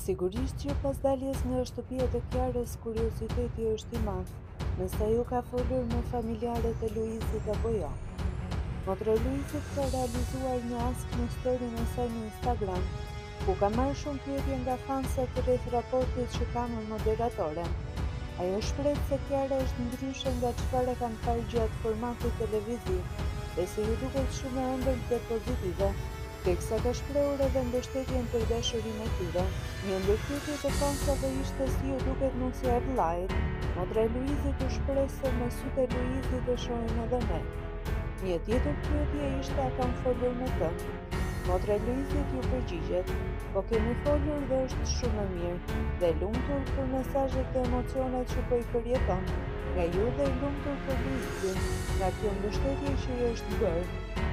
Sigurisht që pas daljes nga shtëpia të Kiarës, kurioziteti është i madh, nëse ajo ka folur me familjarët e Luizit apo jo. Motra e Luizit ka realizuar një ask në storin e saj në Instagram, ku ka marrë shumë pyetje nga fansat rreth raportit që ka me moderatoren. Ajo shpreh se Kiara është ndryshe nga çfarë kanë parë gjatë formatit televiziv, dhe se ju duket shumë e ëmbël dhe pozitive, teksa ka shprehur edhe mbështetjen për dashurinë e tyre. Një ndër pyetjet e fansave ishte si ju duket nusja e vllait. Motra e Luizit u shpreh se me sytë e Luizit e shohim edhe ne. Një tjetër pyetje ishte a kam folur me të. Motra e Luizit ju përgjigjet, po kemi folur dhe është shumë e mirë, dhe e lumtur për mesazhet dhe emocionet që po i përjeton nga ju dhe e lumtur për Luizin, nga kjo mbështetje që i është bërë.